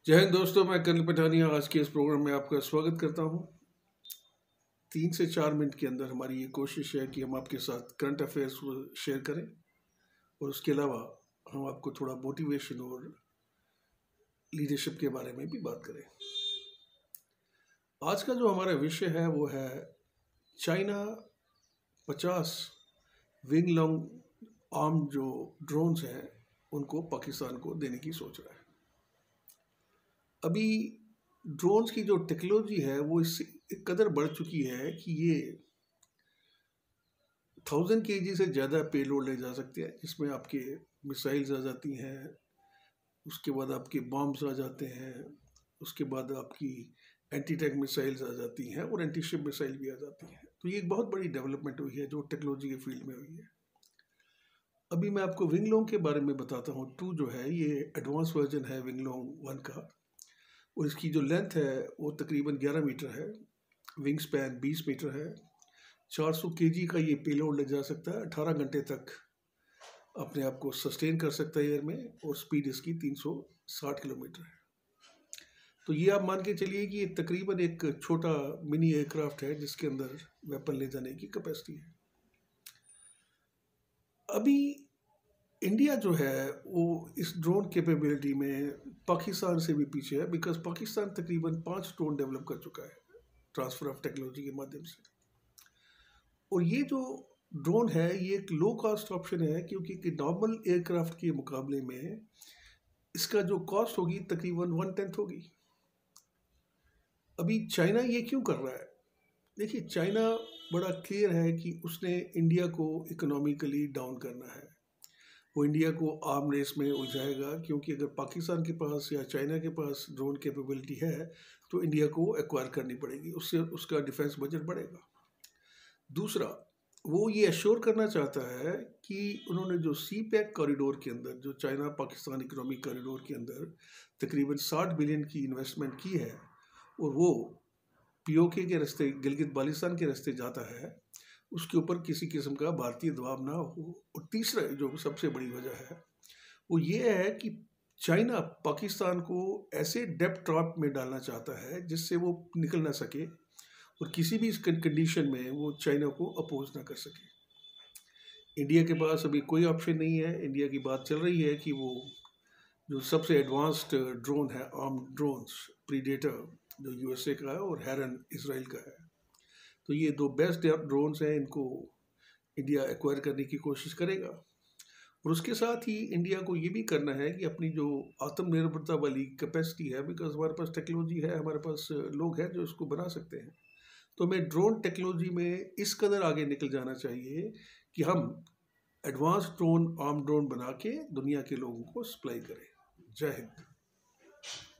जय हिंद दोस्तों, मैं कनिल पठानिया आज के इस प्रोग्राम में आपका स्वागत करता हूं। 3 से 4 मिनट के अंदर हमारी ये कोशिश है कि हम आपके साथ करंट अफेयर्स को शेयर करें और उसके अलावा हम आपको थोड़ा मोटिवेशन और लीडरशिप के बारे में भी बात करें। आज का जो हमारा विषय है वो है चाइना 50 विंग लॉन्ग आर्म जो ड्रोन्स हैं उनको पाकिस्तान को देने की सोच रहा है। अभी ड्रोन्स की जो टेक्नोलॉजी है वो इससे एक कदर बढ़ चुकी है कि ये 1000 kg से ज़्यादा पेलोड ले जा सकते हैं, जिसमें आपके मिसाइल्स आ जाती हैं, उसके बाद आपके बॉम्ब्स आ जाते हैं, उसके बाद आपकी एंटी टैंक मिसाइल्स आ जाती हैं और एंटी शिप मिसाइल भी आ जाती हैं। तो ये एक बहुत बड़ी डेवलपमेंट हुई है जो टेक्नोलॉजी के फील्ड में हुई है। अभी मैं आपको विंगलोंग के बारे में बताता हूँ। 2 जो है ये एडवांस वर्जन है विंगलोंग 1 का और इसकी जो लेंथ है वो तकरीबन 11 मीटर है, विंग स्पैन 20 मीटर है, 400 kg का ये पेलोड ले जा सकता है, 18 घंटे तक अपने आप को सस्टेन कर सकता है एयर में और स्पीड इसकी 360 किलोमीटर है। तो ये आप मान के चलिए कि ये तकरीबन एक छोटा मिनी एयरक्राफ्ट है जिसके अंदर वेपन ले जाने की कैपेसिटी है। अभी इंडिया जो है वो इस ड्रोन कैपेबिलिटी में पाकिस्तान से भी पीछे है, बिकॉज पाकिस्तान तकरीबन 5 ड्रोन डेवलप कर चुका है ट्रांसफ़र ऑफ टेक्नोलॉजी के माध्यम से। और ये जो ड्रोन है ये एक लो कॉस्ट ऑप्शन है, क्योंकि नॉर्मल एयरक्राफ्ट के मुकाबले में इसका जो कॉस्ट होगी तकरीबन 1/10 होगी। अभी चाइना ये क्यों कर रहा है? देखिए, चाइना बड़ा क्लियर है कि उसने इंडिया को इकोनॉमिकली डाउन करना है। वो इंडिया को आर्म रेस में उलझाएगा, क्योंकि अगर पाकिस्तान के पास या चाइना के पास ड्रोन कैपेबिलिटी है तो इंडिया को एक्वायर करनी पड़ेगी, उससे उसका डिफेंस बजट बढ़ेगा। दूसरा, वो ये एश्योर करना चाहता है कि उन्होंने जो सी पैक कॉरिडोर के अंदर, जो चाइना पाकिस्तान इकोनॉमिक कॉरिडोर के अंदर तकरीबन 60 बिलियन की इन्वेस्टमेंट की है और वो पीओके के रास्ते, गिलगित बाल्टिस्तान के रास्ते जाता है, उसके ऊपर किसी किस्म का भारतीय दबाव ना हो। और तीसरा जो सबसे बड़ी वजह है वो ये है कि चाइना पाकिस्तान को ऐसे डेब्ट ट्रैप में डालना चाहता है जिससे वो निकल ना सके और किसी भी कंडीशन में वो चाइना को अपोज ना कर सके। इंडिया के पास अभी कोई ऑप्शन नहीं है। इंडिया की बात चल रही है कि वो जो सबसे एडवांस्ड ड्रोन है, आर्म ड्रोन्स, प्रीडेटर जो यूएसए का है और हेरन इसराइल का है, तो ये 2 बेस्ट ड्रोन्स हैं, इनको इंडिया एक्वायर करने की कोशिश करेगा। और उसके साथ ही इंडिया को ये भी करना है कि अपनी जो आत्मनिर्भरता वाली कैपेसिटी है, बिकॉज हमारे पास टेक्नोलॉजी है, हमारे पास लोग हैं जो इसको बना सकते हैं, तो हमें ड्रोन टेक्नोलॉजी में इस कदर आगे निकल जाना चाहिए कि हम एडवांस ड्रोन, आर्म ड्रोन बना के दुनिया के लोगों को सप्लाई करें। जय हिंद।